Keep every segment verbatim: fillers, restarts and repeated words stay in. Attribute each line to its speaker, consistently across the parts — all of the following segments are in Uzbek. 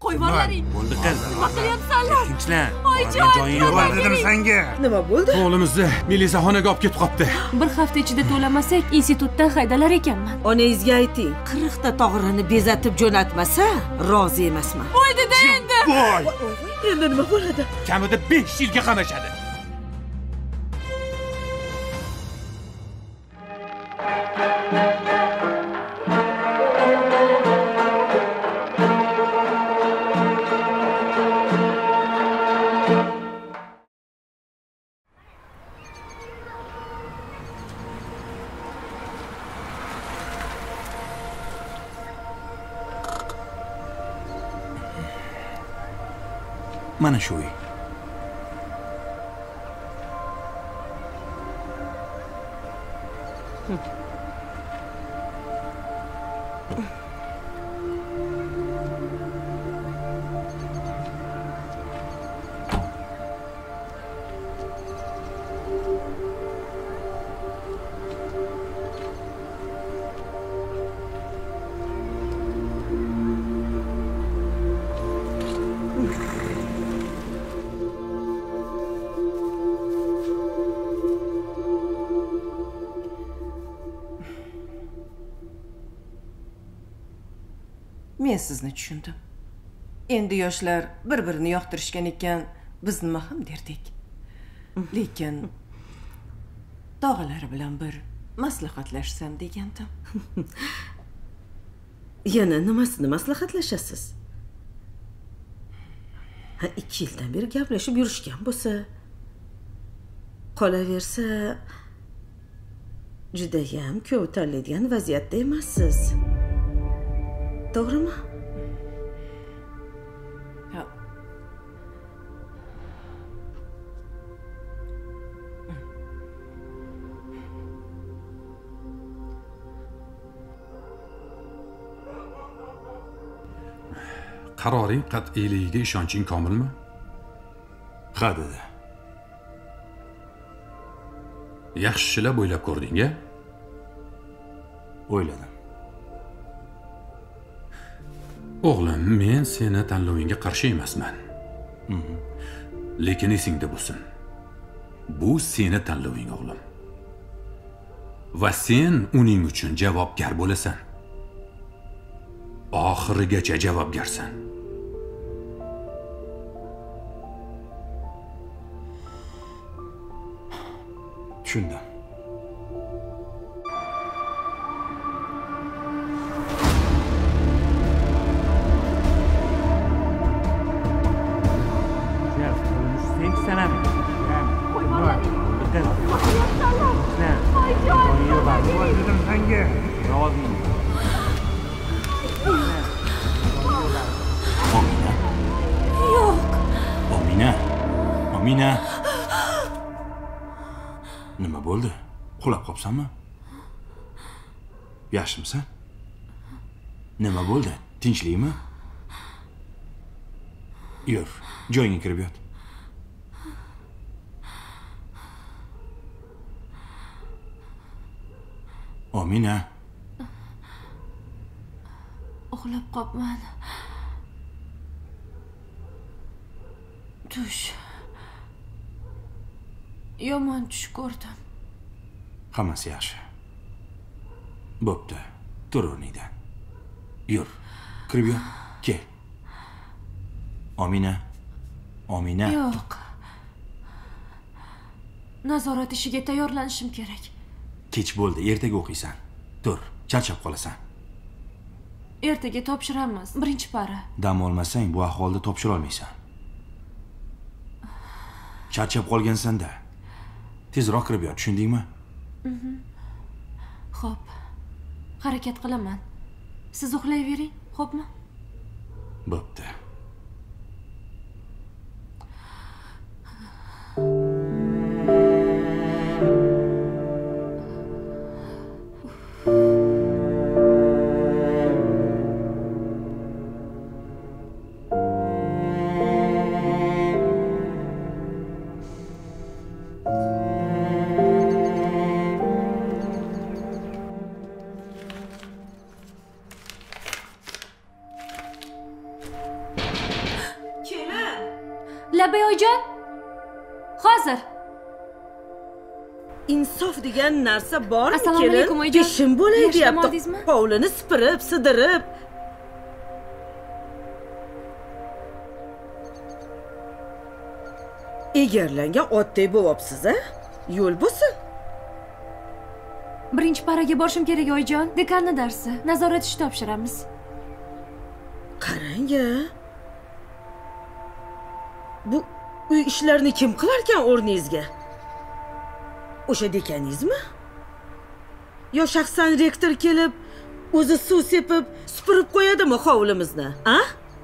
Speaker 1: Qo'yvorlaring.
Speaker 2: Bo'ldi qiz.
Speaker 1: Nima qilyapsanlar?
Speaker 2: Tinchlan.
Speaker 1: Oyijon,
Speaker 2: joying yo'q dedim senga.
Speaker 3: Nima bo'ldi?
Speaker 2: O'g'limizni milisaxonaga olib ketib qopti.
Speaker 1: Bir hafta ichida to'lamasak, institutdan haydalar ekanman.
Speaker 3: Onangizga ayting, qirqta tog'rini bezatib jo'natmasa, rozi emasman.
Speaker 1: Bo'ldi-da endi.
Speaker 2: Voy!
Speaker 3: Endi nima bo'ladi?
Speaker 2: Kamida besh yilga qamashadi. Mana shu uy.
Speaker 3: Men sizni tushundim. Endi yoshlar bir-birini yoqtirishgan ekan, biz nima ham derdik. Lekin tog'alari bilan bir maslahatlashsam degandim. Yana nimasini maslahatlashasiz? Ha, ikki yildan beri gaplashib yurishgan bo'lsa, qolaversa juda ham ko'p tanlaydigan vaziyatda emassiz. To'g'rimi? Ha.
Speaker 2: Qaroring qat'iyligiga ishonching komilmi?
Speaker 4: Ha dedi.
Speaker 2: Yaxshilab o'ylab ko'rding-a?
Speaker 4: O'yladim.
Speaker 2: O'g'lim, men seni tanlovingga qarshi emasman. Lekin esingda bo'lsin. Bu seni tanloving, o'g'lim. Va sen uning uchun javobgar bo'lasan. Oxirigacha javobgarsan.
Speaker 4: Tushundim. Omina. Nima bo'ldi? Qulab qopsanmi? Yaxshimisan? Nima bo'ldi? Tinchlikmi? Yur, joyingga kirib yot. Omina.
Speaker 1: Uxlab qopman. Tush. Yomon tush ko'rdim.
Speaker 4: Hammasi yaxshi. Bo'pti. Tur o'rningdan. Yur. Kirib yot. Kel. Omina. Omina.
Speaker 1: Yo'q. Nazorat ishiga tayyorlanishim kerak.
Speaker 4: Kech bo'ldi, ertaga o'qiysan. Tur, charchab qolasan.
Speaker 1: Ertaga topshiramiz, birinchi para.
Speaker 4: Dam olmasang, bu ahvolda topshira olmaysan. Charchab qolgansan-da. Tezroq kirib yot, tushundingmi?
Speaker 1: Mhm. Xo'p. Harakat qilaman. Siz uxlayvering, xo'pmi?
Speaker 4: Bo'pti.
Speaker 1: Labbay oyijon. Hozir.
Speaker 5: Insof degan narsa bormi?
Speaker 1: Assalomu alaykum oyijon.
Speaker 5: Ishim bo'lay
Speaker 1: Yaxshi dam
Speaker 5: deyapti.
Speaker 1: oldingizmi?
Speaker 5: Hovlini sipirib, sidirib. Egarlangan otdek bo'lyapsiz, a? Yo'l bo'lsin.
Speaker 1: Birinchi paraga borishim kerak oyijon. Dekanning darsi. Nazorat ishi topshiramiz.
Speaker 5: Qarang-a. Bu uy ishlarini kim qilar ekan o'rningizga? O'sha dekaningizmi? Yo shaxsan rektor kelib, o'zi suv sepib, supurib qo'yadimi hovlimizni, a?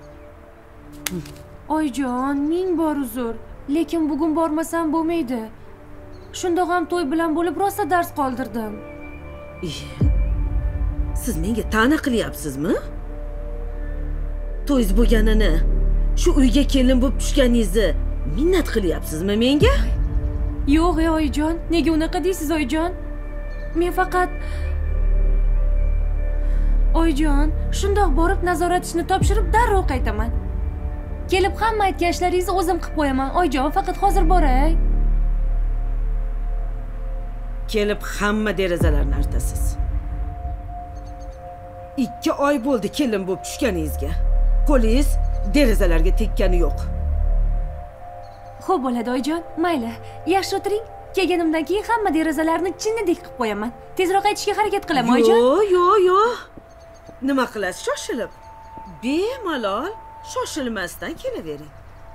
Speaker 1: Oyijon, ming bor uzr. Lekin bugun bormasam bo'lmaydi. Shundoq ham to'y bilan bo'lib rosa dars qoldirdim.
Speaker 5: Siz menga ta'na qilyapsizmi? To'yingiz bo'lganini, shu uyga kelin bo'lib tushganingizni minnat qilyapsizmi menga?
Speaker 1: Yo'q, ey oyijon. Nega unaqa deysiz oyijon? Men faqat oyijon, shundoq borib nazorat ishini topshirib darrov qaytaman. Kelib hamma aytgan ishlaringizni o'zim qilib qo'yaman. Oyijon, faqat hozir boray.
Speaker 5: Kelib hamma derazalarni artasiz. ikki oy bo'ldi kelin bo'lib tushganingizga. Qo'lingiz derazalarga tekkani yo'q.
Speaker 1: Xo'p bo'ladi oyijon. Mayli, yaxshi o'tiring. Kelganimdan keyin hamma derazalarni chinnidek qilib qo'yaman. Tezroq aytishga harakat qilaman oyijon.
Speaker 5: Yo'q, yo'q, yo'q. Nima qilasiz shoshilib? Bemalol shoshilmasdan kelavering.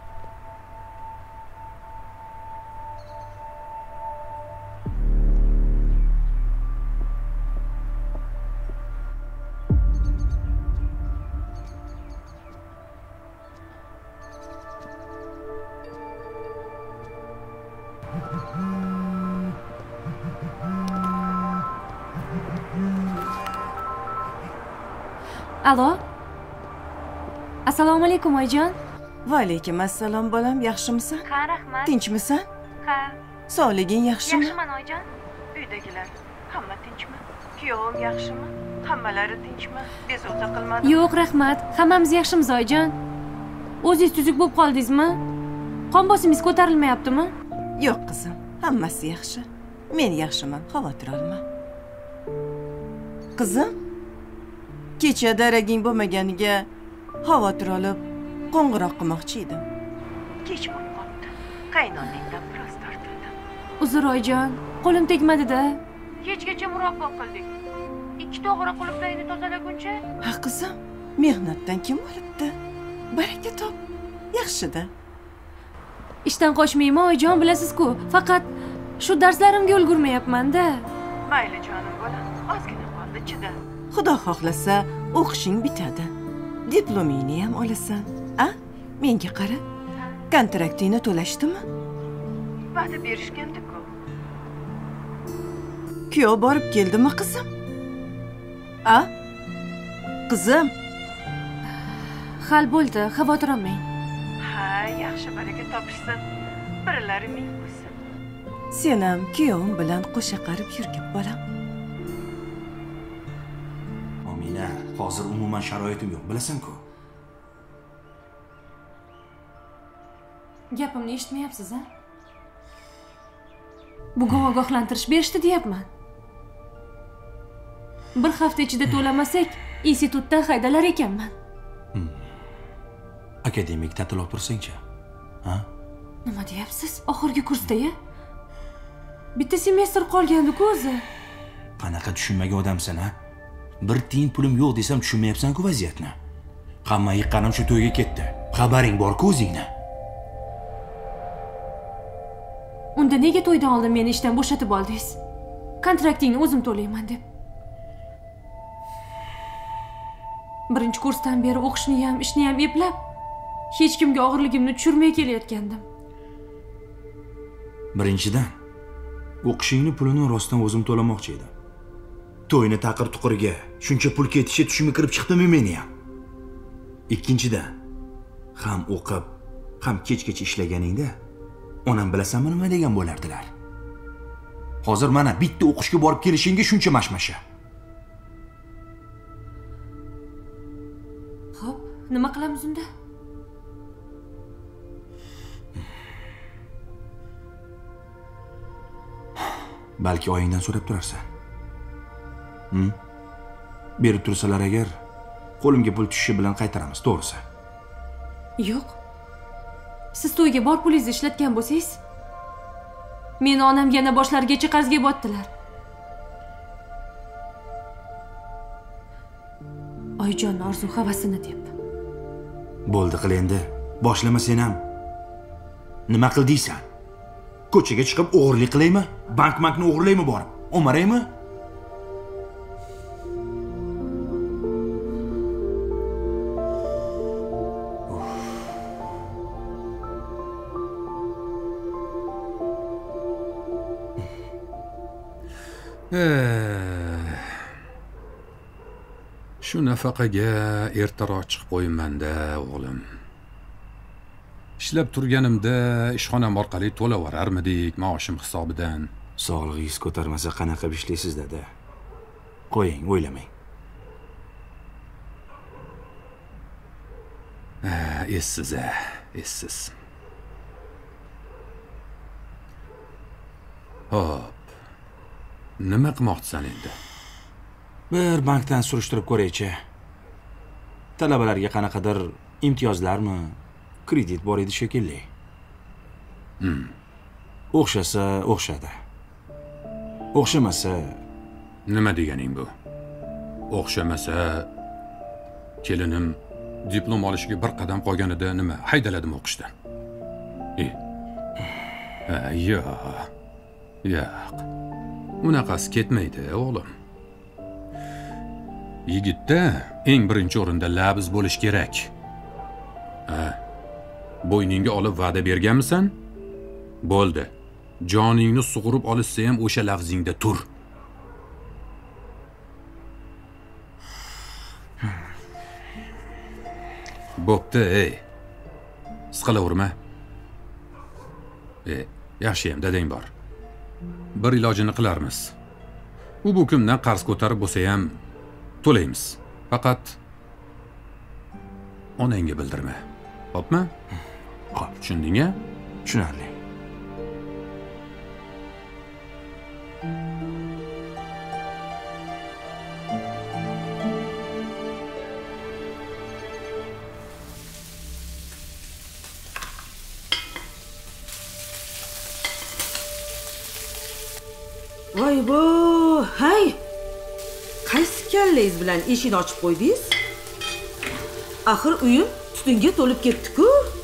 Speaker 1: Alo. Assalomu alaykum oyijon.
Speaker 3: Va alaykum assalom bolam, yaxshimisan?
Speaker 1: Ha, rahmat.
Speaker 3: Tinchmisan?
Speaker 1: Ha.
Speaker 3: Sog'liging yaxshimi?
Speaker 1: Yaxshiman oyijon.
Speaker 3: Uydagilar hamma tinchmi? Kuyovim yaxshimi? Hammalari tinchmi? Bezovta qilmadimi?
Speaker 1: Yo'q, rahmat. Hammamiz yaxshimiz oyijon. O'zingiz tuzuk bo'lib qoldingizmi? Qon bosimingiz ko'tarilmayaptimi?
Speaker 3: Yo'q qizim, hammasi yaxshi. Men yaxshiman, xavotir olma. Qizim, kecha daraging bo'lmaganiga xavotir olib, qo'ng'iroq qilmoqchi edim. Kech bo'lib qoldi. Qaynonangdan biroz tortildim.
Speaker 1: Uzr oyijon, qo'lim tegmadi-da. Kechgacha murabbo qildik. Ikki to'g'ri quluplarni tozalaguncha.
Speaker 3: Ha qizim, mehnatdan kim olibdi? Baraka top. Yaxshi-da.
Speaker 1: Ishdan qochmayman oyijon, bilasiz-ku. Faqat shu darslarimga ulgurmayapman-da.
Speaker 3: Mayli jonim bolam, ozgina qoldi, chida. Xudo xohlasa, o'qishing bitadi. Diplomingni ham olasan. A? Menga qara. Kontraktingni to'lashdimi? Va'da berishgandi-ku. Kuyov borib keldimi, qizim? A? Qizim.
Speaker 1: Hal bo'ldi, xavotir olmang.
Speaker 3: Ha, yaxshi baraka topishsin. Birlari ming bo'lsin. Sen ham kuyovim bilan qo'sha qarib yurgin, bolam.
Speaker 4: Omina, hozir umuman sharoitim yo'q, bilasan-ku.
Speaker 1: Gapimni eshitmayapsiz-a? Bugun ogohlantirish berishdi deyapman. Bir hafta ichida to'lamasak, institutdan haydalar ekanman.
Speaker 4: Akademik ta'til olib tursang-chi. Ha?
Speaker 1: Nima deyapsiz? Oxirgi kursda-ya? Bitta semestr qolgandi-ku o'zi.
Speaker 4: Qanaqa tushunmagan odamsan, ha? Bir tiyin pulim yo'q desam tushunmayapsan-ku vaziyatni. Hamma yiqqanim shu to'yga ketdi. Xabaring bor-ku o'zingni.
Speaker 1: Unda nega to'ydan oldin meni ishdan bo'shatib oldingiz? Kontraktingni o'zim to'layman deb. Birinchi kursdan beri o'qishni ham, ishni ham eplab, hech kimga og'irligimni tushirmay kelayotgandim.
Speaker 4: Birinchidan, o'qishingni pulini rostdan o'zim to'lamoqchi edim. To'yni taqir-tuqirga shuncha pul ketishi tushimga kirib chiqdimi meni ham? Ikkinchidan, ham o'qib, ham kech-kech ishlaganingda onam bilasanmi nima degan bo'lardilar? Hozir mana bitta o'qishga borib kelishingga shuncha mashmasha.
Speaker 1: Xo'p, nima qilamiz unda?
Speaker 4: Balki oyingdan so'rab turarsan. Hm? Berib tursalar agar, qo'limga pul tushishi bilan qaytaramiz, to'g'risi.
Speaker 1: Yo'q. Siz to'yga bor pulingizni ishlatgan bo'lsangiz, meni onamga yana boshlarigacha qarzga botdilar. Oyijon orzu havasini deb.
Speaker 4: Bo'ldi qil endi. Boshlama sen ham. Nima qildiysan? Ko'chaga chiqib o'g'irlik qilaymi? Bank-bankni o'g'irlaymi borib? O'maraymi?
Speaker 2: Shu nafaqaga ertaroq chiqib qo'yimman-da, o'g'lim. Ishlab turganimda ishxonam orqali to'laverarmidik maoshim hisobidan.
Speaker 4: Sog'lig'ingiz ko'tarmasa qanaqa ishlaysiz, dada? Qo'ying, o'ylamang.
Speaker 2: Ha, essiz, a, essiz. Hop. Nima qilmoqchisan endi?
Speaker 4: Bir bankdan surishtirib ko'raychi. Talabalarga qanaqadir imtiyozlarmi, kredit bor edi shekilli.
Speaker 2: Hmm.
Speaker 4: O'xshasa, o'xshadi. O'xshamasa,
Speaker 2: nima deganing bu? O'xshamasa, kelinim diplom olishiga bir qadam qolganida nima, haydaladimi o'qishdan? E. Ha, yo'q. Yo'q. Bunaqasi ketmaydi, o'g'lim. Yigitda eng birinchi o'rinda labz bo'lish kerak. Ha. Bo'yningga olib va'da berganmisan? Bo'ldi. Joningni sug'urib olishsa ham o'sha lafzingda tur. Bo'pti, ey. Siqilaverma. E, yaxshi ham dadang bor. Bir ilojini qilarmiz. U bu kimdan qarz ko'tarib bo'lsa ham to'laymiz. Faqat onangga bildirma. Xo'pmi?
Speaker 4: Xo'p,
Speaker 2: tushundingmi?
Speaker 4: Tushunarli.
Speaker 5: Voy bu, hay. Qaysi kallangiz bilan eshikni ochib qo'ydingiz? Axir uyim tutunga to'lib ketdi-ku.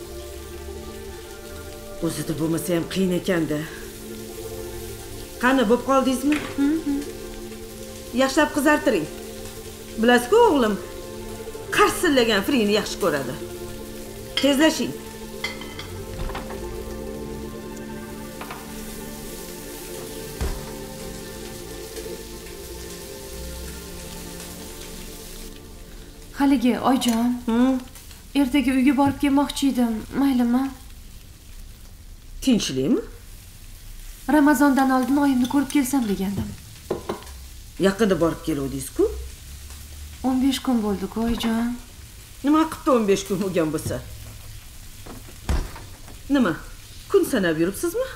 Speaker 5: O'zida bo'lmasa ham qiyin ekanda. Qani, bo'p qoldingizmi? Yaxshilab qizartiring. Bilasiz-ku, o'g'lim qarsillagan frini yaxshi ko'radi. Tezlashing.
Speaker 1: Haligi oyjon, ertaga uyga borib kelmoqchi edim, maylimi?
Speaker 5: Tinchlikmi?
Speaker 1: Ramazondan oldin oyimni ko'rib kelsam degandim.
Speaker 5: Yaqinda borib keluvdingiz-ku?
Speaker 1: o'n besh kun bo'ldi-ku, oyjon.
Speaker 5: Nima qilibdi o'n besh kun bo'lgan bo'lsa? Nima? Kun sanab yuribsizmi?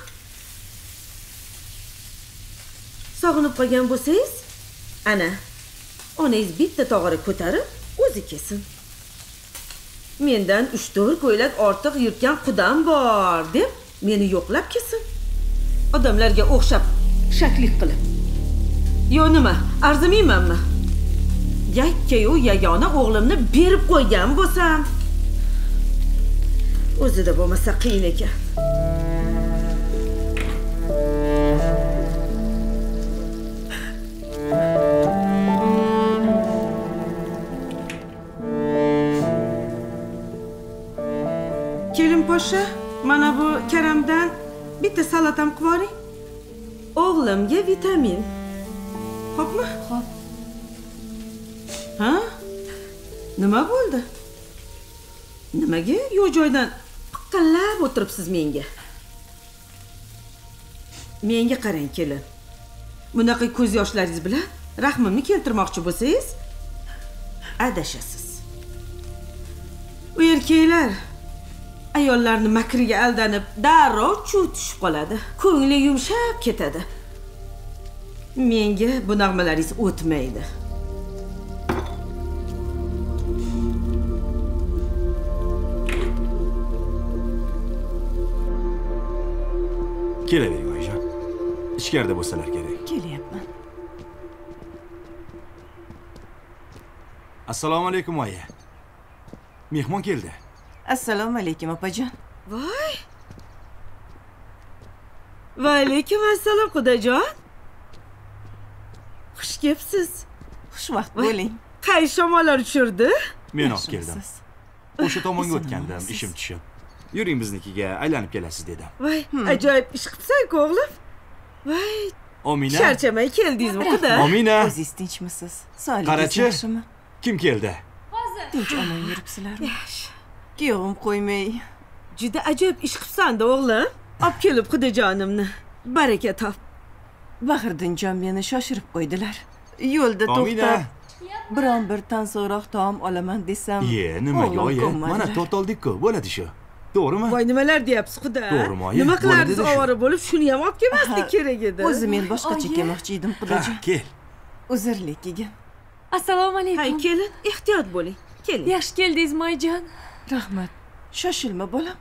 Speaker 5: Sog'inib qolgan bo'lsangiz, ana, onangiz bitta tog'ora ko'tarib o'zi kelsin. Mendan uch to'rt ko'ylak ortiq yurtgan qudam bor deb meni yo'qlab kelsin. Odamlarga o'xshab shaklik qilib. Yo nima, arzimaymanmi? Yakka-yu yagona o'g'limni berib qo'ygan bo'lsam, o'zida bo'lmasa qiyin ekan. Keling poshsha, mana bu karamdan bitta salatam qilib oling. O'g'limga vitamin. Xo'pmi?
Speaker 1: Xo'p.
Speaker 5: Ha? Nima bo'ldi? Nimaga yo'q joydan piqqallab o'tiribsiz menga? Menga qarang kelin. Bunaqa ko'z yoshlaringiz bilan rahmimni keltirmoqchi bo'lsangiz, adashasiz. U erkaklar ayollarni makriga aldanib, darrov chuv tushib qoladi. Ko'ngli yumshab ketadi. Menga bu nag'malaringiz o'tmaydi.
Speaker 4: Kelavering oyijon. Ichkarida bo'lsalar kerak.
Speaker 3: Kelyapman.
Speaker 4: Assalomu alaykum oyi. Mehmon keldi.
Speaker 3: Assalomu alaykum opajon.
Speaker 5: Voy. Va alaykum assalom xudojon. Xush kelibsiz.
Speaker 3: Xushvaqt bo'ling.
Speaker 5: Qay shamollar tushirdi?
Speaker 4: Men olib keldim.
Speaker 3: Yaxshimisiz?
Speaker 4: O'sha tomonga
Speaker 3: Eson
Speaker 4: o'tgandim,
Speaker 3: bo'lasiz.
Speaker 4: ishim tushib. Yuring biznikiga aylanib kelasiz dedim.
Speaker 5: Voy, ajoyib ish qilibsan-ku o'g'lim. Voy,
Speaker 4: Omina.
Speaker 5: charchamay keldingizmi xudo?
Speaker 4: Omina.
Speaker 3: O'zingiz tinchmisiz? Sog'ligingiz
Speaker 4: Qarachi.
Speaker 3: yaxshimi?
Speaker 4: Kim keldi?
Speaker 3: Tinch omon yuribsizlarmi? Kuyovim qo'ymay.
Speaker 5: Juda ajoyib ish qilibsan-da o'g'lim. Olib kelib xudojonimni. Baraka top.
Speaker 3: Bahirdinjon meni shoshirib qo'ydilar. Yo'lda
Speaker 4: Omina.
Speaker 3: to'xtab, biron bir tansoqroq taom olaman desam.
Speaker 4: Ye, nimaga
Speaker 3: o'g'lim
Speaker 4: oyi?
Speaker 3: ko'nmadilar.
Speaker 4: Mana to'rt oldik-ku, bo'ladi shu. To'g'rimi?
Speaker 5: Voy nimalar deyapsiz xudo?
Speaker 4: To'g'rimi, oyi?
Speaker 5: Nima
Speaker 4: Bo'ladi
Speaker 5: qilardingiz
Speaker 4: dedi shu.
Speaker 5: ovora bo'lib, shuni ham olib kelmaslik
Speaker 3: Aha,
Speaker 5: kerak edi.
Speaker 3: O'zi men boshqacha
Speaker 1: Oyi.
Speaker 3: kelmoqchi edim,
Speaker 4: Ha,
Speaker 3: xudojon.
Speaker 4: kel.
Speaker 3: Uzrlik ekan.
Speaker 1: Assalomu
Speaker 5: Hay,
Speaker 1: alaykum.
Speaker 5: kelin, ehtiyot bo'ling. Keling.
Speaker 1: Yaxshi keldingizmi oyijon?
Speaker 3: Rahmat. Shoshilma bolam.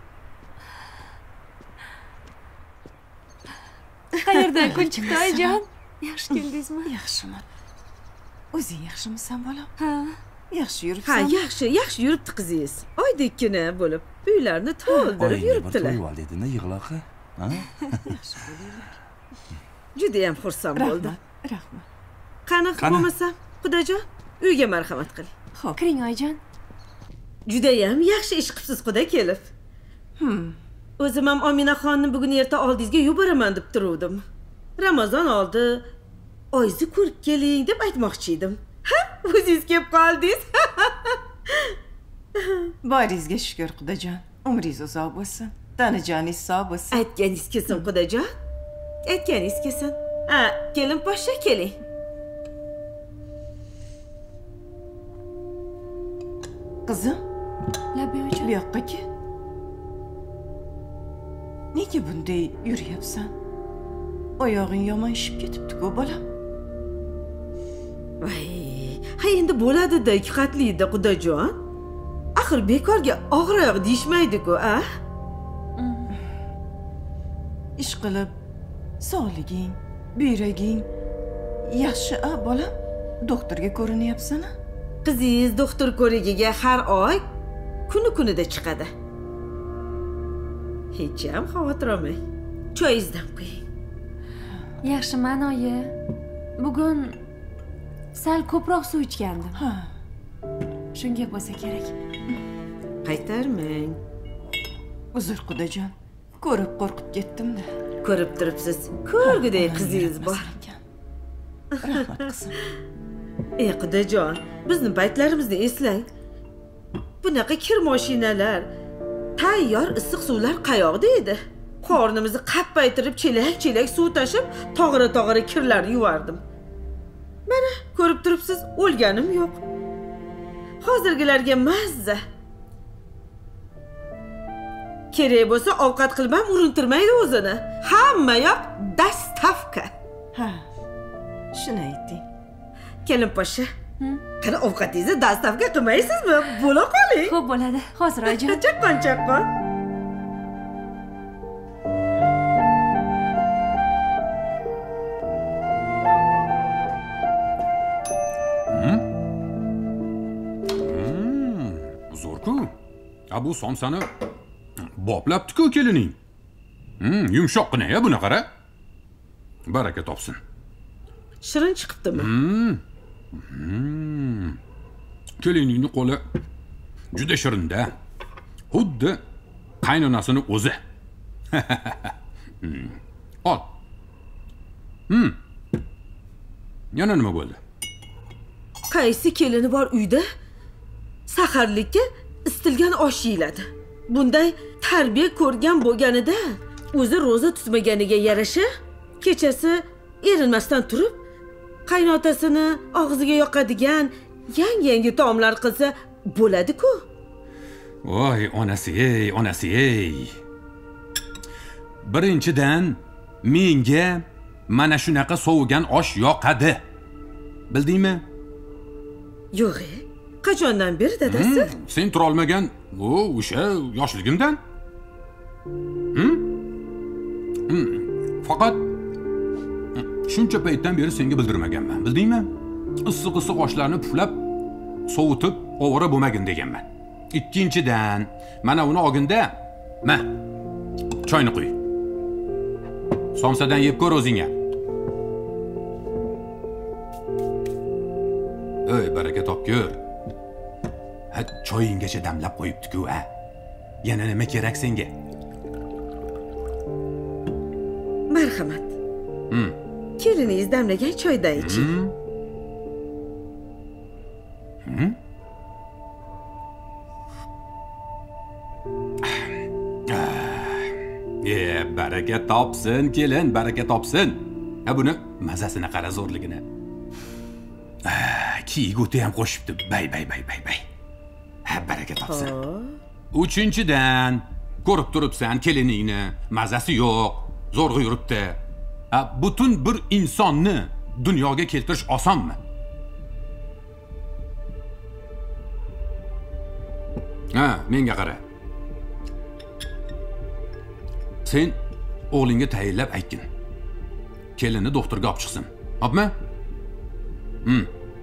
Speaker 1: Qayerdan kun chiqdi oyijon? Yaxshi keldingizmi?
Speaker 3: Yaxshiman. O'zing yaxshimisan bolam?
Speaker 1: Ha.
Speaker 3: Yaxshi
Speaker 5: Ha,
Speaker 3: yuribsan.
Speaker 5: yaxshi, yaxshi yuribdi qizingiz. Oydekkina bo'lib, uylarni to'ldirib
Speaker 4: Oyingga bir
Speaker 5: yuribdilar.
Speaker 4: to'yib ol dedinda yig'loqi. Ha?
Speaker 5: Juda ham xursand bo'ldim.
Speaker 3: Rahmat. Rahmat.
Speaker 5: Qani
Speaker 4: Qani?
Speaker 5: bo'lmasam, xudojon, uyga marhamat qiling.
Speaker 3: Xo'p.
Speaker 1: Kiring oyijon.
Speaker 5: Juda ham yaxshi ish qilibsiz xudo kelib.
Speaker 3: Hmm.
Speaker 5: O'zim ham Ominaxonni bugun erta oldingizga yuboraman deb turuvdim. Ramazon oldi, oyingizni ko'rib keling deb aytmoqchi edim. Ha, o'zingiz kelib qoldingiz.
Speaker 3: Boringizga shukr, xudojon. Umringiz uzoq bo'lsin. Tanajoningiz sog' bo'lsin.
Speaker 5: Aytganingiz kelsin xudojon. Aytganingiz kelsin. Ha, kelin poshsha keling.
Speaker 3: Qizim,
Speaker 1: Labbi
Speaker 3: bu
Speaker 1: oyijon.
Speaker 3: yoqqa kel. Nega bunday yuryapsan? Oyog'ing yomon ishib ketibdi-ku, bolam.
Speaker 5: Voy, ha endi bo'ladi-da, ikki qatli-da xudojon. Axir bekorga og'riq deyishmaydi-ku, a?
Speaker 3: Ish qilib, sog'liging, buyraging yaxshi, a bolam? Doktorga ko'rinyapsan-a?
Speaker 5: Qizingiz doktor ko'rigiga har oy kuni-kunida chiqadi. Hech ham xavotir olmang. Choyingizdan qo'ying.
Speaker 1: Yaxshiman oyi. Bugun sal ko'proq suv ichgandim.
Speaker 3: Ha.
Speaker 1: Shunga bo'lsa kerak.
Speaker 5: Qaytarmang.
Speaker 3: Uzr, xudojon. Ko'rib qo'rqib ketdim-da.
Speaker 5: Ko'rib turibsiz. Ko'rguday qizingiz bor.
Speaker 3: Rahmat qizim.
Speaker 5: Ey xudojon, bizni paytlarimizni eslang. Bunaqa kir mashinalar, tayyor issiq suvlar qayoqda edi? Qornimizni qappaytirib chelak-chelak suv tashib, tog'ira-tog'ira kirlarni yuvardim. Mana, ko'rib turibsiz, o'lganim yo'q. Hozirgilarga mazza. Kerak bo'lsa ovqat qilib ham urintirmaydi o'zini. Hamma yoq dastavka.
Speaker 3: Ha. Shuni ayting.
Speaker 5: Kelin poshsha. Qani ovqatingizni dastavka qilmaysizmi? Bo'la qoling.
Speaker 1: Xo'p bo'ladi. Hozir oyijon.
Speaker 5: Chaqqon chaqqon.
Speaker 2: Zo'r-ku. Ha bu somsani boplabdi-ku kelining. Hmm, yumshoqqina-ya buni qara. Baraka topsin.
Speaker 5: Shirin chiqibdimi?
Speaker 2: Keliningning qo'li juda shirinda. Xuddi qaynonasini o'zi. Hmm. Ol. Hmm. Yana nima bo'ldi?
Speaker 5: Qaysi kelini bor uyda? Saharlikka istilgan osh yeyiladi. Bunday tarbiya ko'rgan bo'lganida, o'zi roza tutmaganiga yarasha, kechasi erinmasdan turib, qaynotasini og'ziga yoqadigan yangi-yangi taomlar qilsa bo'ladi-ku.
Speaker 2: Voy, onasi-ey, onasi-ey. Birinchidan menga mana shunaqa sovigan osh yoqadi. Bildingmi?
Speaker 5: Yo'q, qachondan beri dadasi?
Speaker 2: Hmm, sen tura olmagan, o, o'sha yoshligimdan. Hmm? Hmm. Faqat shuncha paytdan beri senga bildirmaganman, bildingmi? Issiq-issiq oshlarni puflab, sovutib, ovora bo'lmagin deganman. Ikkinchidan, mana uni olginda, ma, choyni qo'y. Somsadan yeb ko'r o'zingga. Ey, baraka topgur. Ha, choyinggacha damlab qo'yibdi-ku, ha. Yana nima kerak senga?
Speaker 5: Marhamat.
Speaker 2: Hmm.
Speaker 5: Keliningiz damlagan choydan iching.
Speaker 2: Hmm. Hmm? E, baraka topsin, kelin, baraka topsin. Ha, buni mazasini qara zo'rligini. Kiyguti ham qo'shibdi. Bay, bay, bay, bay, bay. Ha, baraka topsin. Uchinchidan, ko'rib turibsan keliningni, mazasi yo'q, zo'rg'a yuribdi. Ha, butun bir insonni dunyoga keltirish osonmi? Ha, menga qara. Sen o'g'lingga tayinlab aytgin. Kelinni doktorga olib chiqsin. Hopmi? Hmm.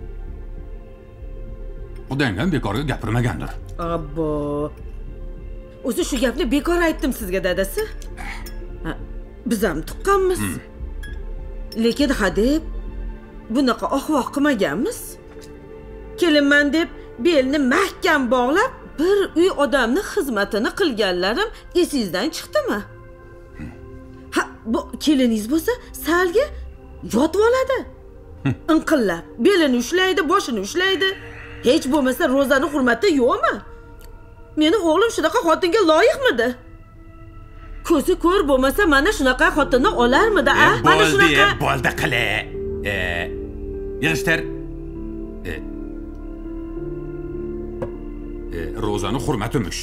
Speaker 2: Odam ham bekorga gapirmagandir.
Speaker 5: Abbo. O'zi shu gapni bekor aytdim sizga dadasi. Ha, biz ham tuqqanmiz. Hmm. Lekin hadeb bunaqa oqvoq qilmaganmiz. Kelinman deb belni mahkam bog'lab bir uy odamni xizmatini qilganlarim esingizdan chiqdimi? Ha, bu keliningiz bo'lsa, salga yotib oladi. Inqillab, belini ushlaydi, boshini ushlaydi. Hech bo'lmasa Ro'zani hurmati yo'qmi? Meni o'g'lim shunaqa xotinga loyiqmidi? Ko'zi ko'r bo'lmasa, mana shunaqa xotinni olarmidi, a? Mana shunaqa.
Speaker 2: Bo'ldi, qile. E, yig'ishtir. E, e, Ro'zani hurmatimish.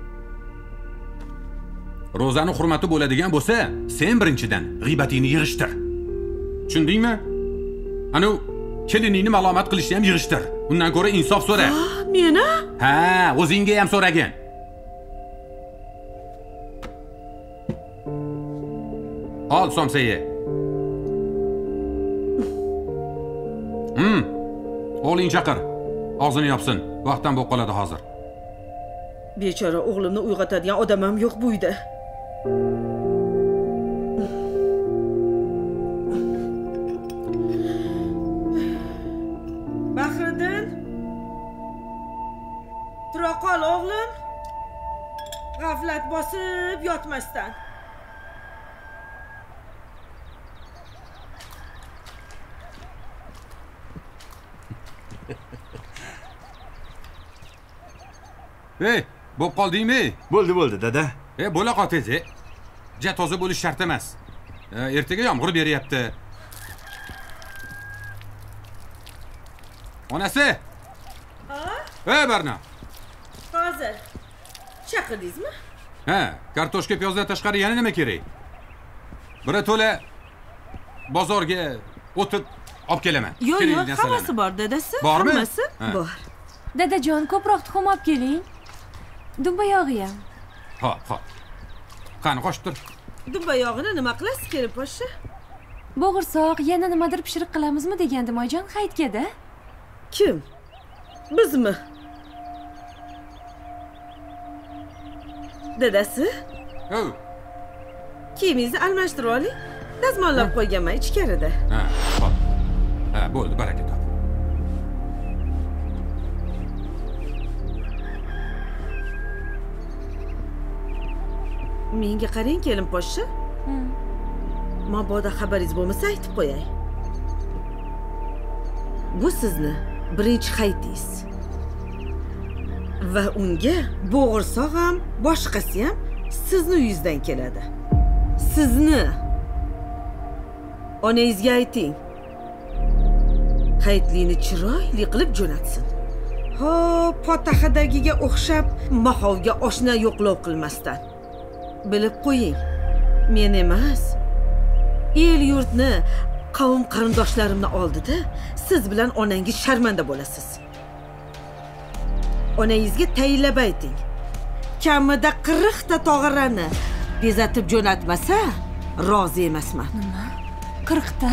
Speaker 2: Ro'zani hurmati bo'ladigan bo'lsa, sen birinchidan g'iybatingni yig'ishtir. Tushundingmi? Ana keliningni malomat qilishni ham yig'ishtir. Undan ko'ra insof so'ra.
Speaker 5: Ah, meni?
Speaker 2: Ha, o'zingga ham so'ragin. Ol somsayi. Hmm. O'g'ling chaqir. Og'zini yopsin. Vaqtdan bo'lib qoladi hozir.
Speaker 5: Bechora o'g'limni uyg'otadigan odam ham yo'q bu uyda. Bahriddin. Tura qol o'g'lim. G'aflat bosib yotmasdan.
Speaker 2: Hey, bo'p qoldingmi?
Speaker 4: Bo'ldi, bo'ldi, dada.
Speaker 2: E, bo'la qotiz. Ja toza bo'lish shart emas. E, ertaga yomg'ir beryapti. Onasi?
Speaker 5: Ha?
Speaker 2: Ey, Barna.
Speaker 5: Hozir. Chaqirdingizmi?
Speaker 2: Ha, kartoshka piyozdan tashqari yana nima kerak? Biri to'la bozorga o'tib olib kelaman.
Speaker 5: Yo'q, yo'q, hammasi bor, dadasi.
Speaker 2: Bormi?
Speaker 5: Hammasi bor.
Speaker 1: Dadajon, ko'proq tuxum olib keling. Dumba yog'i ham.
Speaker 2: Hop, hop. Qani qo'shtir.
Speaker 5: Dumba yog'ini nima qilasiz, kelib poshsha?
Speaker 1: Bo'g'irsoq, yana nimadir pishiriq qilamizmi degandim oyijon, haytgada.
Speaker 5: Kim? Bizmi? Dadasi?
Speaker 2: O.
Speaker 5: Kiyimingizni almashtirib oling. Dazmollab qo'yganman ichkarida.
Speaker 2: Ha, hop. Ha, bo'ldi, baraka top.
Speaker 5: Menga qarang, kelin poshsha.
Speaker 1: Hmm.
Speaker 5: Mabodo xabaringiz bo'lmasa aytib qo'yay. Bu sizni birinchi haytingiz. Va unga bo'g'irsoq ham, boshqasi ham sizni uyingizdan keladi. Sizni. Onangizga ayting. Hayitlikni chiroyli qilib jo'natsin. Ho, potaxadagiga o'xshab mahovga oshna yo'qlov qilmasdan. Bilib qo'ying. Men emas, el yurtni, qavm qarindoshlarimni oldida siz bilan onangiz sharmanda bo'lasiz. Onangizga tayinlab ayting. Kamida qirq ta tog'arani bezatib jo'natmasa, rozi emasman.
Speaker 1: Nima? qirq ta?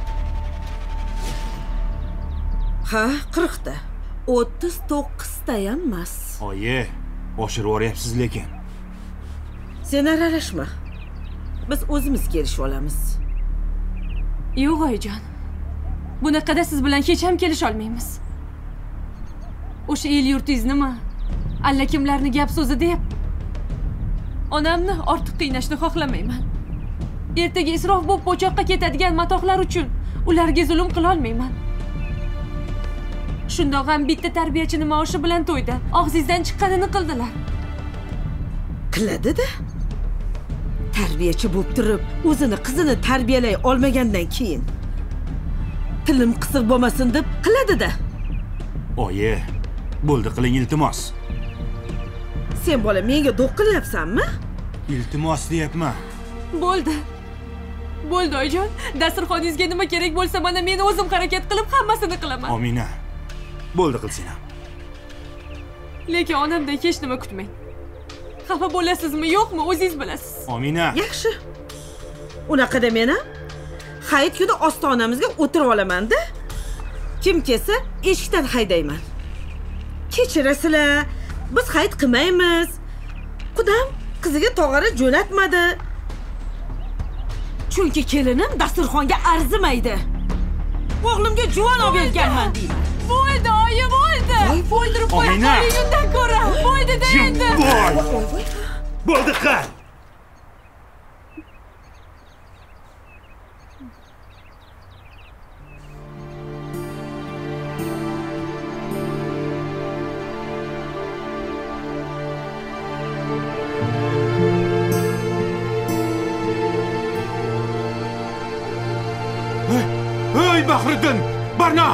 Speaker 5: Ha, qirq ta. o'ttiz to'qqiz ta ham emas.
Speaker 4: Oyi, oshirib yuboryapsiz lekin.
Speaker 5: Sen aralashma. Biz o'zimiz kelishib olamiz.
Speaker 1: Yo'q oyijon. Bunaqada siz bilan hech ham kelisha olmaymiz. O'sha el yurtingiz nima? Alla kimlarni gap so'zi deb. Onamni ortiq qiynashni xohlamayman. Ertaga isrof bo'lib po'choqqa ketadigan matohlar uchun ularga zulm qila olmayman. Shundoq ham bitta tarbiyachini maoshi bilan to'yda og'zingizdan chiqqanini qildilar.
Speaker 5: Qiladi-da. Tarbiyachi bo'lib turib, o'zini qizini tarbiyalay olmagandan keyin tilim qisir bo'lmasin deb qiladi-da.
Speaker 4: Oyi, bo'ldi qiling iltimos.
Speaker 5: Sen bola menga do'q qilyapsanmi?
Speaker 4: Iltimos deyapman.
Speaker 1: Bo'ldi. Bo'ldi oyijon. Dasturxoningizga nima kerak bo'lsa, mana men o'zim harakat qilib hammasini qilaman.
Speaker 4: Omina. Bo'ldi qilsin ham.
Speaker 1: Lekin onamdan hech nima kutmang. Xafa bo'lasizmi, yo'qmi, o'zingiz bilasiz.
Speaker 4: Omina.
Speaker 5: Yaxshi. Unaqada men ham hayit kuni ostonamizga o'tirib olaman-da. Kim kelsa, eshikdan haydayman. Kechirasizlar, biz hayit qilmaymiz. Qudam qiziga tog'ara jo'natmadi. Chunki kelinim dasturxonga arzimaydi. O'g'limga juvon olib berganman deyman.
Speaker 1: Bo'ldi, oyi, bo'ldi. O'ldirib qo'ying undan ko'ra. Bo'ldi-da endi.
Speaker 4: Bo'ldi qal.
Speaker 2: Hey Bahriddin, Barno!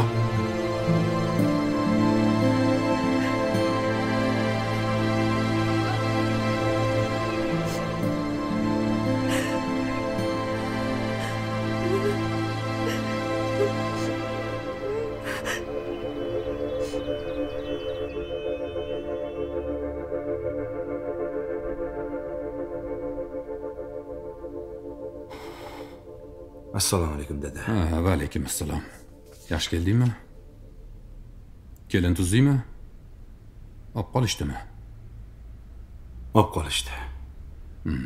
Speaker 4: Assalomu alaykum dada.
Speaker 2: Ha, va alaykum assalom. Yaxshi keldingmi? Kelin tuzlimi? Olib qolishdimi?
Speaker 4: Olib qolishdi. Hmm.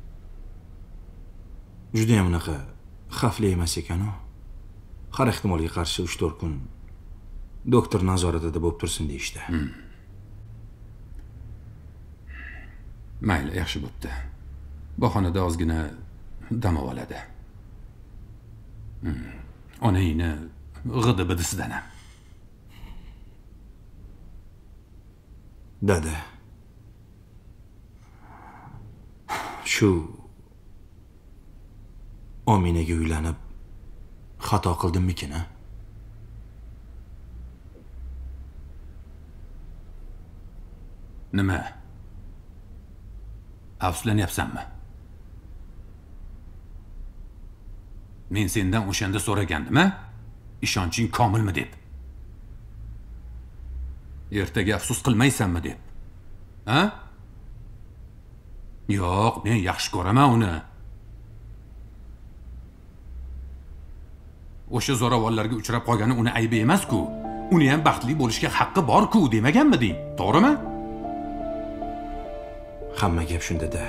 Speaker 4: Juda ham unaqa xavfli emas ekan-u. Har ehtimolga qarshi uch to'rt kun doktor nazoratida bo'lib tursin deyishdi.
Speaker 2: Hmm. Mayli, yaxshi bo'pti. Bahonada ozgina dam oladi. Hmm. Onangni g'idi-bidisidan ham.
Speaker 4: Dada. Shu Ominaga uylanib xato qildimmikin, ha?
Speaker 2: Nima? Afsuslanyapsanmi? Men sendan o'shanda so'ragandim-a? Ishonching komilmi deb. Ertaga afsus qilmaysanmi deb. Ha? Yo'q, men yaxshi ko'raman uni. O'sha zo'ravonlarga uchrab qolgani uni aybi emas-ku. Uni ham baxtli bo'lishga haqqi bor-ku, demaganmiding? To'g'rimi?
Speaker 4: Hamma gap shunda-da.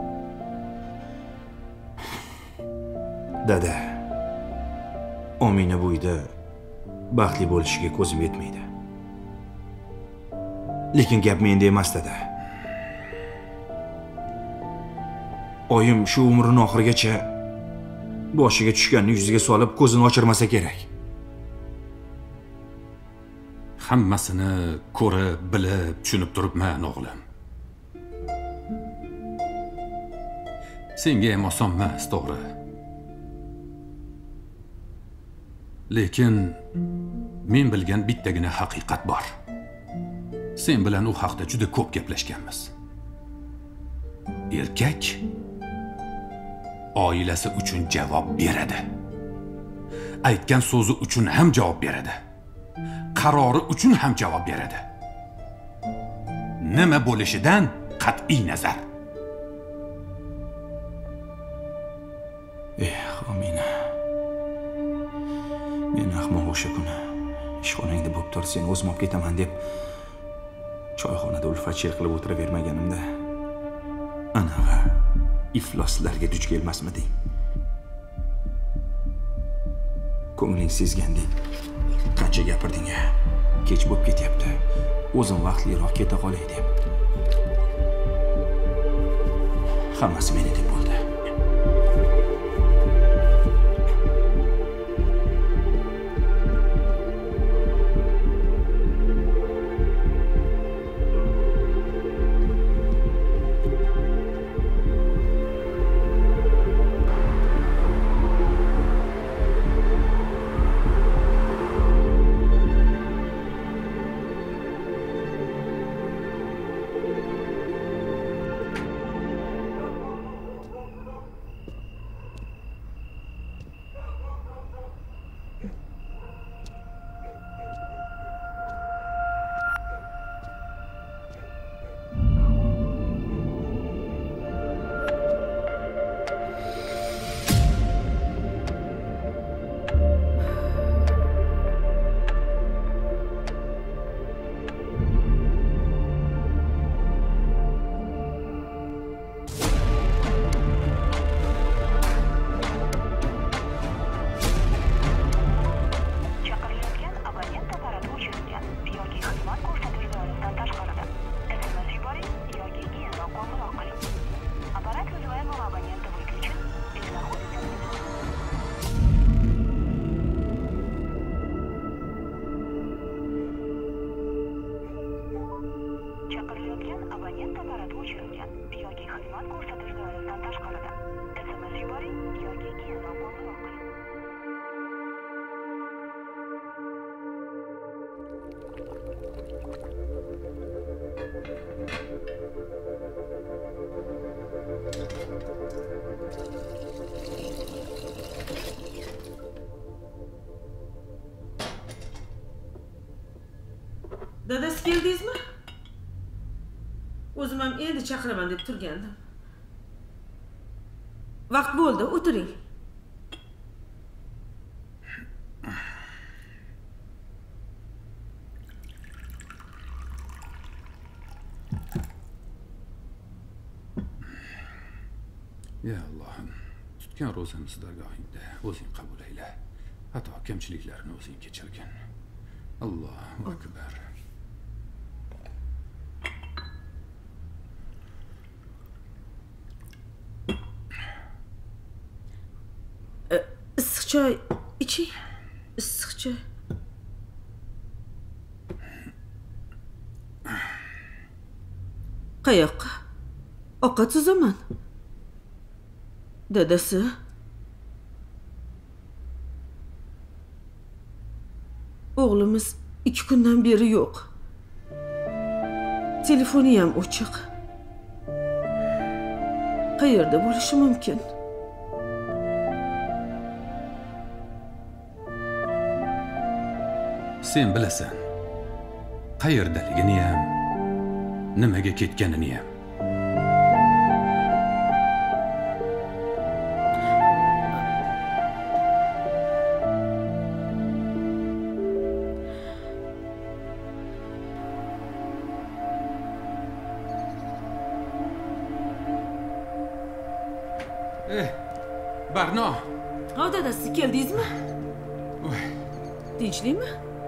Speaker 4: Dada. Omina bu uyda baxtli bo'lishiga ko'zim yetmaydi. Lekin gap menda emas, dada. Oyim shu umrining oxirigacha boshiga tushganni yuziga solib ko'zini ochirmasa kerak.
Speaker 2: Hammasini ko'rib, bilib, tushunib turibman, o'g'lim. Senga ham oson emas, to'g'ri. Lekin men bilgan bittagina haqiqat bor. Sen bilan u haqda juda ko'p gaplashganmiz. Erkak oilasi uchun javob beradi. Aytgan so'zi uchun ham javob beradi. Qarori uchun ham javob beradi. Nima bo'lishidan qat'iy nazar.
Speaker 4: Eh, Amina. Men ahmoq o'sha kuni ishxonangda bo'lib tur, seni o'zim olib ketaman deb choyxonada ulfatchilik qilib o'tiravermaganimda anavi ifloslarga duch kelmasmiding? Ko'ngling sezganding. Qancha gapirding a? Kech bo'lib ketyapti. O'zim vaqtliroq keta qolay deb. Hammasi meniki bo'ldi.
Speaker 5: Dadasi keldingizmi? O'zim ham endi chaqiraman deb turgandim. Vaqt bo'ldi, o'tiring.
Speaker 2: Ya Allohim, tutgan ro'zamizni dargohingda o'zing qabul ayla. Xato kamchiliklarni o'zing kechirgin. Allohu akbar.
Speaker 5: Issiq choy iching. Issiq choy. Qayoqqa? Ovqat suzaman. Dadasi. O'g'limiz ikki kundan beri yo'q. Telefoni ham o'chiq. Qayerda bo'lishi mumkin?
Speaker 2: Sen bilasan. Qayerdaligini ham, nimaga ketganini ham. Eh, Barno.
Speaker 5: Ha, dadasi keldingizmi? Tinchlikmi?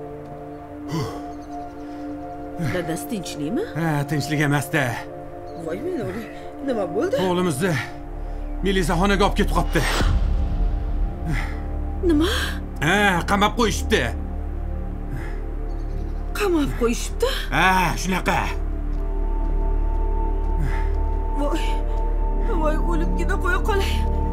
Speaker 5: Dadasi tinchlikmi?
Speaker 2: Ha, tinchlik emas-da.
Speaker 5: Voy meni, nima bo'ldi?
Speaker 2: O'g'limizni milisaxonaga olib ketib qopti.
Speaker 5: Nima?
Speaker 2: Ha, qamab qo'yishibdi.
Speaker 5: Qamab qo'yishibdi?
Speaker 2: Ha, shunaqa.
Speaker 5: Voy. Voy, o'libgina qo'ya qolay.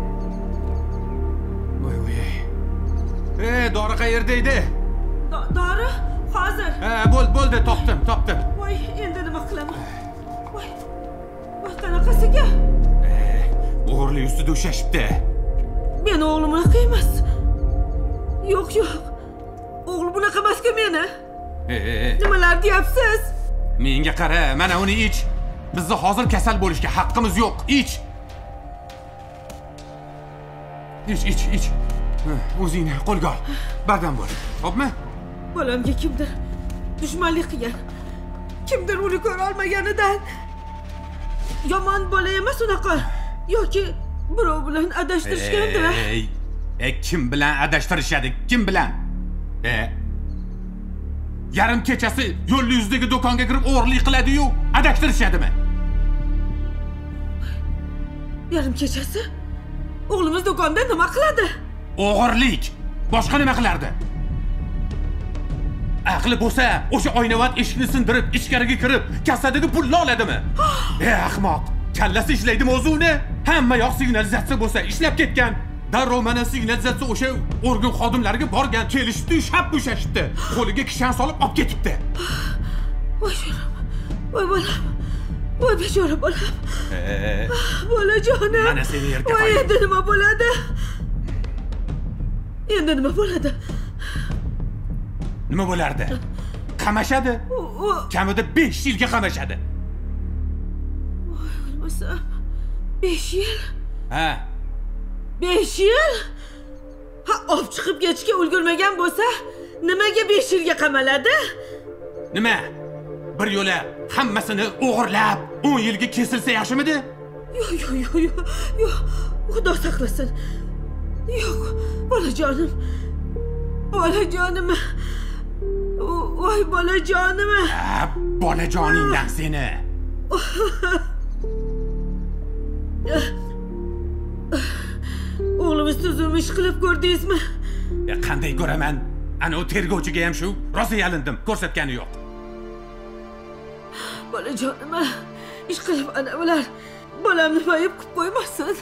Speaker 2: Voy, voy. Eh, dori qayerda edi?
Speaker 5: Dori hozir.
Speaker 2: Ha, bo'ldi, bo'ldi, topdim, topdim.
Speaker 5: Voy, endi nima qilaman? Voy. Voy, qanaqasiga?
Speaker 2: O'g'irlik ustida ushashibdi.
Speaker 5: Men o'g'lim unaqa emas. Yo'q, yo'q. O'g'lim bunaqa emas-ku meni.
Speaker 2: Ey,
Speaker 5: Nimalar deyapsiz?
Speaker 2: menga qara, mana uni ich. Bizda hozir kasal bo'lishga haqqimiz yo'q. Ich. Ich, ich, ich. O'zingni qo'lga ol. Bardam bo'l. Xo'pmi?
Speaker 5: Bolamga kimdir dushmanlik qilgan. Kimdir uni ko'ra olmaganidan. Yomon bola emas unaqa. Yoki birov bilan adashtirishgandir.
Speaker 2: Ey, ey, kim bilan adashtirishadi? Kim bilan? E, yarim kechasi yo'l yuzidagi do'konga kirib o'g'irlik qiladi-yu, adashtirishadimi?
Speaker 5: Yarim kechasi o'g'limiz do'konda nima qiladi?
Speaker 2: O'g'irlik. Boshqa nima qilardi? Aqli bo'lsa, o'sha oynavat eshikni sindirib, ichkariga kirib, kassadagi pulni oladimi? Ey ahmoq, kallasi ishlaydimi o'zini? Hamma yoq signalizatsiya bo'lsa, ishlab ketgan. Darrov mana signalizatsiya o'sha organ xodimlariga borgan, kelishdi, shap bo'shashibdi. Qo'liga kishan solib olib ketibdi.
Speaker 5: Voy sho'ram. Voy bolam. Voy bechora bolam.
Speaker 2: Ee,
Speaker 5: Bolajonim.
Speaker 2: Mana seni yerga
Speaker 5: Voy,
Speaker 2: qo'ydim.
Speaker 5: endi nima bo'ladi? Endi nima bo'ladi?
Speaker 2: Nima bo'lardi? Qamashadi. Kamida besh yilga qamashadi.
Speaker 5: Voy, o'lmasam. besh yil?
Speaker 2: Ha,
Speaker 5: besh yil? Ha, olib chiqib ketishga ulgurmagan bo'lsa, nimaga besh yilga qamaladi?
Speaker 2: nima? Bir yo'la hammasini o'g'irlab o'n yilga kesilsa yaxshimidi?
Speaker 5: Yo'q, yo'q, yo'q, yo'q. Yo'q. Xudo saqlasin. Yo'q, bolajonim. Bolajonim. Voy bolajonim.
Speaker 2: Ha, bolajoningdan seni.
Speaker 5: O'g'limiz tuzum ish qilib ko'rdingizmi?
Speaker 2: E, qanday ko'raman? Ana u tergovchiga ham shu, rosa yalindim, ko'rsatgani yo'q.
Speaker 5: Bolajonim, ish qilib ana ular bolamni mayib qilib qo'ymasin.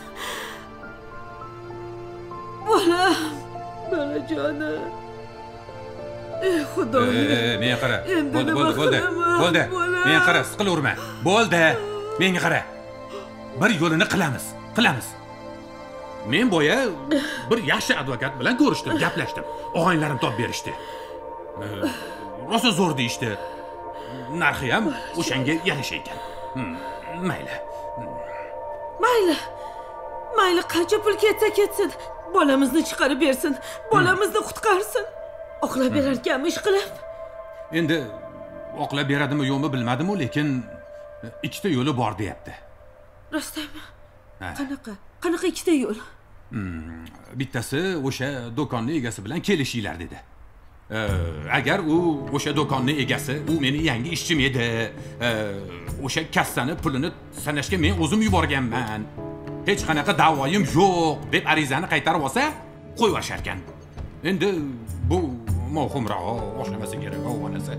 Speaker 5: Bolam, bolajonim. Ey xudoyim.
Speaker 2: E, menga qara.
Speaker 5: Endi
Speaker 2: Bo'ldi,
Speaker 5: nima
Speaker 2: bo'ldi, bo'ldi.
Speaker 5: qilaman?
Speaker 2: Bo'ldi.
Speaker 5: Bolam.
Speaker 2: Menga qara, siqilaverma. Bo'ldi. Menga qara. Bir yo'lini qilamiz, qilamiz. Men boya bir yaxshi advokat bilan ko'rishdim, gaplashdim. Og'aylarim top berishdi. E, rosa zo'r deyishdi. Narxi ham o'shanga yarasha ekan. Hmm, mayli.
Speaker 5: Mayli. Mayli, qancha pul ketsa ketsin. Bolamizni chiqarib bersin. Bolamizni qutqarsin. Oqlab berar ekanmi ish qilib?
Speaker 2: Endi oqlab beradimi yo'qmi bilmadim-u, lekin ikkita yo'li bor deyapti.
Speaker 5: Rostmi?
Speaker 2: Ha.
Speaker 5: Qanaqa? Qanaqa ikkita yo'l?
Speaker 2: Bittasi o'sha do'konning egasi bilan kelishinglar dedi. E, agar u o'sha do'konning egasi, u meni yangi ishchim edi. E, o'sha kassani pulini sanashga men o'zim yuborganman. Hech qanaqa da'voyim yo'q deb arizani qaytarib olsa, qo'yib yuborishar ekan. Endi bu mohumroq boshlamasa kerak onasi.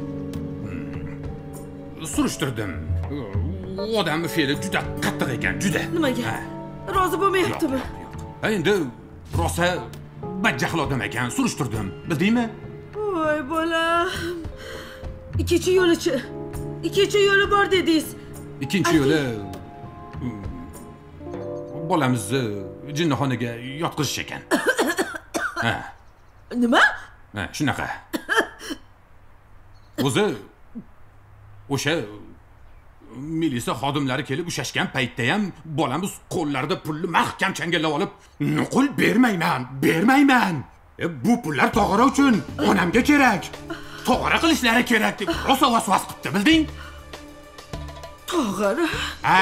Speaker 2: Surishtirdim. Odam fe'li juda qattiq ekan, juda.
Speaker 5: Nimaga?
Speaker 2: Ha.
Speaker 5: Rozi bo'lmayaptimi?
Speaker 2: Yo'q, yo'q. Ha, endi rosa bajjaxli odam ekan, surishtirdim. Bildingmi?
Speaker 5: Voy bolam. Ikkinchi yo'lichi. Ikkinchi yo'li bor dedingiz.
Speaker 2: Ikkinchi yo'li bolamizni jinnixonaga yotqizish ekan. Ha,
Speaker 5: Nima?
Speaker 2: ha, shunaqa. O'zi o'sha militsiya xodimlari kelib ushashgan paytda ham bolamiz qo'llarida pulni mahkam changallab olib, "Nuqul bermayman, bermayman. E, bu pullar tog'ora uchun onamga kerak. Tog'ora qilishlari kerak" deb rosa vasvas qilibdi, bilding?
Speaker 5: Tog'ora?
Speaker 2: Ha.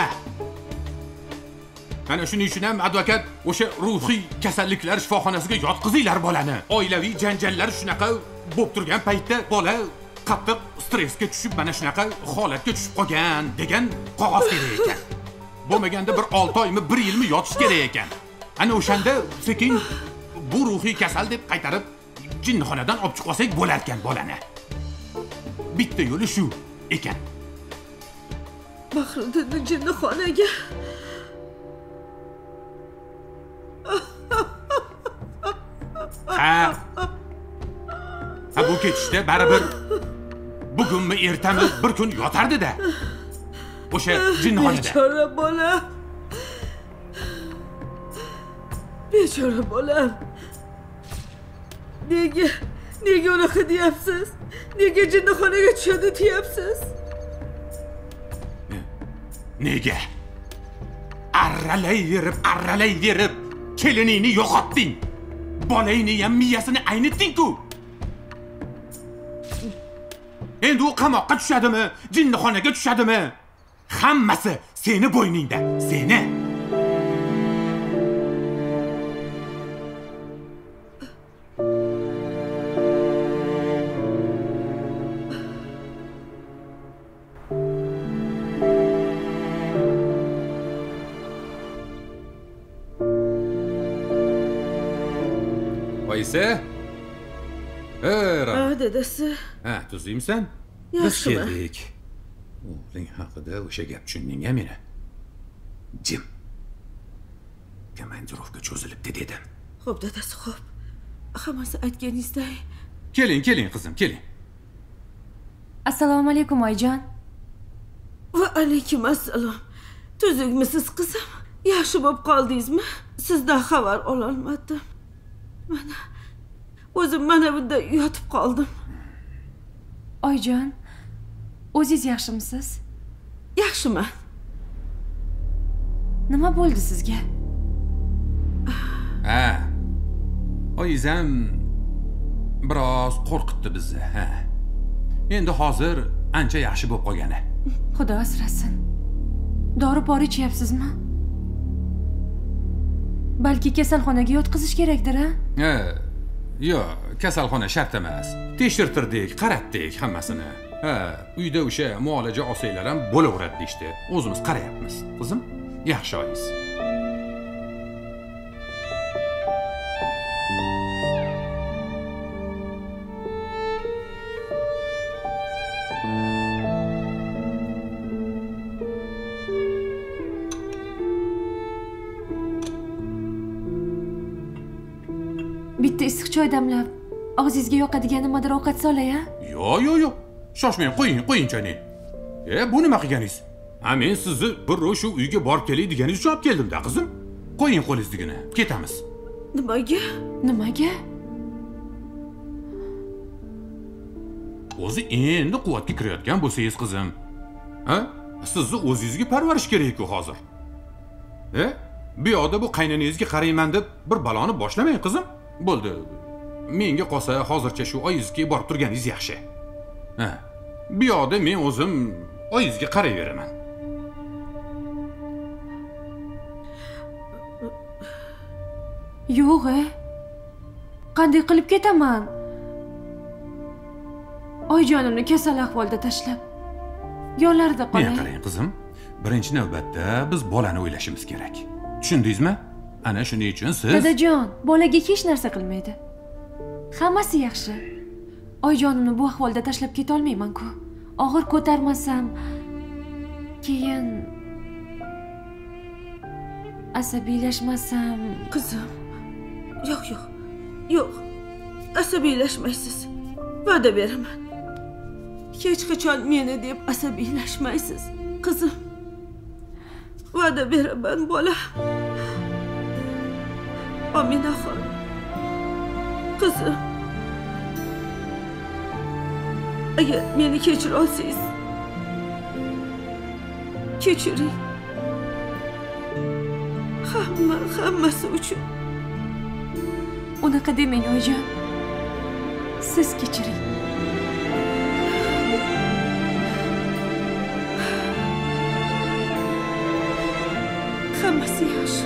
Speaker 2: Ana shuning uchun ham advokat o'sha ruhiy kasalliklar shifoxonasiga yotqizinglar bolani. Oilaviy janjallar shunaqa bo'lib turgan paytda bola qattiq stressga tushib mana shunaqa holatga tushib qolgan degan qog'oz kerak ekan. Bo'lmaganda bir olti oymi, bir yilmi yotish kerak ekan. Ana o'shanda sekin bu ruhiy kasal deb qaytarib jinnixonadan olib chiqib olsak bo'lar ekan bolani. Bitta yo'li shu ekan.
Speaker 5: Bahriddinni jinnixonaga.
Speaker 2: Ha. Ha, bu ketishda baribir bugunmi ertami bir kun yotardi-da. O'sha jinnixonada.
Speaker 5: Bechora bola. Bechora bolam. Nega, nega unaqa deyapsiz? Nega jinnixonaga tushadi deyapsiz?
Speaker 2: Nega? Arralayverib, arralayverib keliningni yo'qotding. Bolangni ham miyasini aynitding-ku. Endi u qamoqqa tushadimi, jinnixonaga tushadimi? Hammasi seni bo'yningda, seni. Oysa? Era.
Speaker 5: Ah, dadasi.
Speaker 2: Ha, tuzimsan?
Speaker 5: Yaxshiman.
Speaker 2: Keldik. O'g'ling haqida o'sha gap tushundingmi meni? Jim. Komandirovka cho'zilibdi dedim.
Speaker 5: Xo'p, dadasi, xo'p. Hammasi aytganingizday.
Speaker 2: Keling, keling qizim, keling.
Speaker 1: Assalomu alaykum oyijon.
Speaker 5: Va alaykum assalom. Tuzukmisiz qizim? Yaxshi bo'lib qoldingizmi? Sizdan xabar ola olmadim. Mana o'zim mana bunda yotib qoldim.
Speaker 1: Oyijon, o'zingiz yaxshimisiz?
Speaker 5: Yaxshiman.
Speaker 1: Nima bo'ldi sizga?
Speaker 2: Ha. Oyiz ham biroz qo'rqitdi bizni, ha. Endi hozir ancha yaxshi bo'lib qolgani.
Speaker 1: Xudo asrasin. Dori-pori ichyapsizmi? Balki kasalxonaga yotqizish kerakdir, ha?
Speaker 2: Ha, yo'q, kasalxona shart emas. Tekshirtirdik, qaratdik hammasini. Ha, uyda o'sha muolaja olsanglar ham bo'laveradi deyshti. O'zimiz qarayapmiz. Qizim, yaxshi oyiz.
Speaker 1: Bitta issiq choy damlab, og'zingizga yoqadigan nimadir ovqat solay-a?
Speaker 2: Yo'q, yo'q, yo'q. Shoshmang, qo'ying, qo'ying choyni. E, bu nima qilganingiz? Ha, men sizni bir shu uyga borib kelay deganingiz uchun olib keldim-da, qizim. Qo'ying qo'lingizdigini. Ketamiz.
Speaker 5: Nimaga?
Speaker 1: Nimaga?
Speaker 2: O'zi endi quvvatga kirayotgan bo'lsangiz, qizim. Ha? Sizni o'zingizga parvarish kerak-ku hozir. E? Bu yoqda bu qaynonangizga qarayman deb bir baloni boshlamang, qizim. Bo'ldi. Menga qolsa hozircha shu oyingizga borib turganingiz yaxshi. Ha. Bu yoqda men o'zim oyingizga qarayveraman.
Speaker 1: Yo'q-e. Qanday qilib ketaman? Oyijonimni kasal ahvolda tashlab. Yonlarida qolay.
Speaker 2: Men qarang, qizim. Birinchi navbatda biz bolani o'ylashimiz kerak. Tushundingizmi? Ana shuning uchun siz
Speaker 1: Dadajon, bolaga hech narsa qilmaydi. Hammasi yaxshi. Oyijonimni bu ahvolda tashlab keta olmayman-ku. Og'ir ko'tarmasam, keyin asabiylashmasam,
Speaker 5: Qizim. Yo'q, yo'q. Yo'q. Asabiylashmaysiz. Va'da beraman. Hech qachon meni deb asabiylashmaysiz, qizim. Va'da beraman, bola. Ominaxon. Qizim. Agar meni kechira olsangiz, kechiring. Hamma, hammasi uchun.
Speaker 1: unaqa demang oyijon. Siz kechiring.
Speaker 5: Hammasi yaxshi.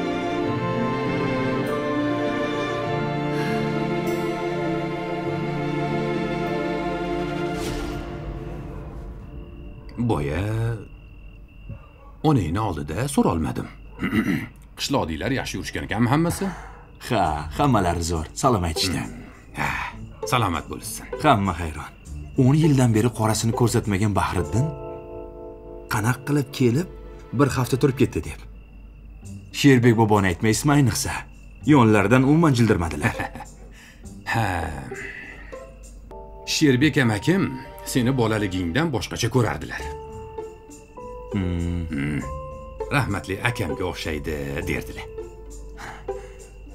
Speaker 2: boya onangni oldida so'rolmadim. Qishloqdagilar yaxshi yurishgan ekanmi hammasi?
Speaker 4: Ha, hammalari zo'r. Salom aytishdi.
Speaker 2: Ha, salomat bo'lsin.
Speaker 4: Hamma hayron. o'n yildan beri qorasini ko'rsatmagan Bahriddin qanaq qilib kelib bir hafta turib ketdi deb. Sherbek boboni aytmaysizmi ayniqsa? Yonlaridan umuman jildirmadilar.
Speaker 2: Ha. Sherbek amakim seni bolaligingdan boshqacha ko'rardilar. Hmm. Rahmatli akamga o'xshaydi derdilar.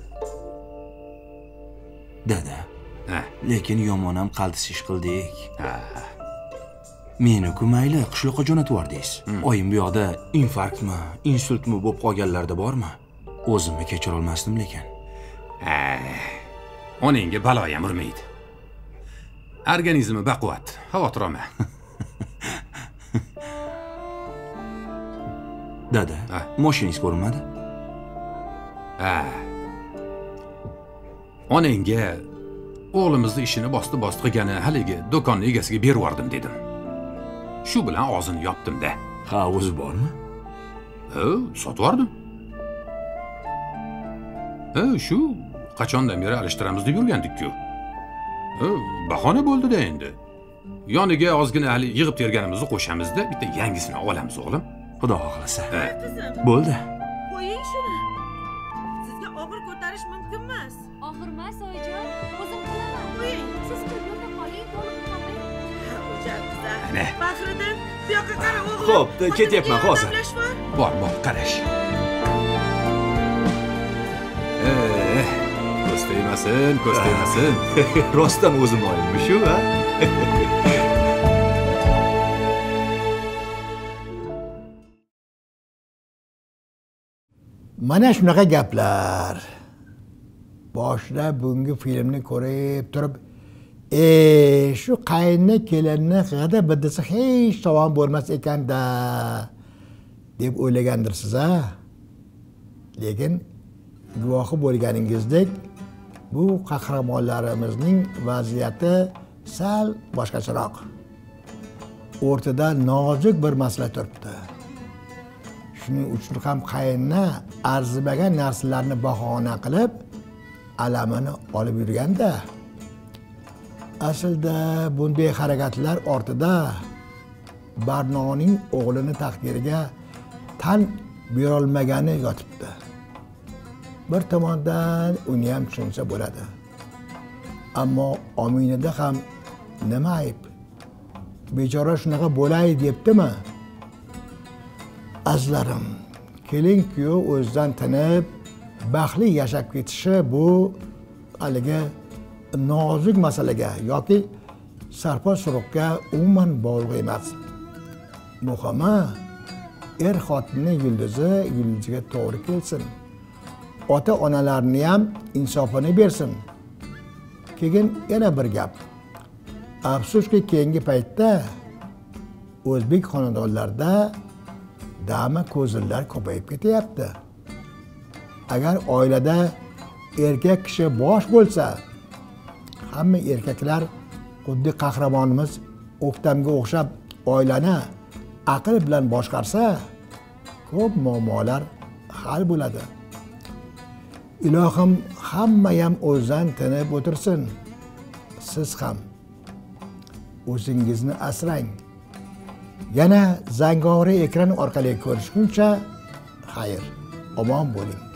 Speaker 4: Dada,
Speaker 2: Ha.
Speaker 4: lekin yomon ham qaltis ish qildik.
Speaker 2: Ha.
Speaker 4: Meni-ku mayli qishloqqa jo'natib yubordingiz. Oyim bu yoqda infarktmi, insultmi bo'lib qolganlarda bormi? O'zimni kechira olmasdim lekin.
Speaker 2: Ha. Onangga balo ham urmaydi. Organizmi baquvvat, xavotir olma.
Speaker 4: Dada,
Speaker 2: Ha.
Speaker 4: mashinangiz ko'rinmadi?
Speaker 2: Ha. Onangga o'g'limizni ishini bosti-bosti qilgani haligi do'konni egasiga berib yubordim dedim. Shu bilan og'zini yopdim-da.
Speaker 4: Ha, o'zi bormi?
Speaker 2: Ha, sotib yubordim. Ha, shu qachondan beri alishtiramiz deb yurgandik-ku. Ha, bahona bo'ldi-da endi. Yoniga ozgina hali yig'ib terganimizni qo'shamiz-da, bitta yangisini olamiz o'g'lim.
Speaker 4: Xudo xohlasa.
Speaker 2: Ha.
Speaker 4: Bo'ldi.
Speaker 5: Qo'ying shuni. Sizga og'ir ko'tarish mumkin emas.
Speaker 1: Og'ir emas, oyijon. O'zim qilaman.
Speaker 5: Qo'ying.
Speaker 1: Siz ko'rganda qoling, to'liq qolmang.
Speaker 5: O'jarqizlar.
Speaker 2: Ana.
Speaker 5: Faxriddin, bu yoqqa qara o'g'lim.
Speaker 4: Xo'p, ketyapman hozir.
Speaker 5: Yordamlash bor.
Speaker 2: Bor, bor, qarash. Eh, ko'z tegmasin, ko'z tegmasin.
Speaker 4: Rostdan o'zim oyimmi shu, ha?
Speaker 6: Mana shunaqa gaplar. Boshida bungi filmni ko'rib turib, "E, shu qayinni kelinni g'ada bidisi hech tovon bo'lmas ekan-da" deb o'ylagandirsiz, ha? Lekin guvohi bo'lganingizdek, bu qahramonlarimizning vaziyati sal boshqacharoq. O'rtada nozik bir masala turibdi. Shuning uchun ham qayinni arzimagan narsalarni bahona qilib alamini olib yurganda. Aslida bunday harakatlar ortida Barnoning o'g'lini taqdiriga tan berolmagani yotibdi. Bir tomondan uni ham tushunsa bo'ladi. Ammo Ominada ham nima ayb? Bechora shunaqa bo'lay debdimi? Azlarim, kelin kuyov o'zidan tinib, baxtli yashab ketishi bu haligi nozik masalaga yoki sarpo suruqqa umuman bog'liq emas. Muhimi, er xotinning yulduzi yulduziga to'g'ri kelsin. Ota-onalarni ham insofini bersin. Keyin yana bir gap. Afsuski keyingi paytda o'zbek xonadonlarida dama ko'zillar ko'payib ketyapti. Agar oilada erkak kishi bosh bo'lsa, hamma erkaklar xuddi qahramonimiz O'ktamga o'xshab oilani aql bilan boshqarsa, ko'p muammolar hal bo'ladi. Ilohim hamma ham o'zidan tinib o'tirsin. Siz ham o'zingizni asrang. Yana zangori ekran orqali ko'rishguncha xayr, omon bo'ling.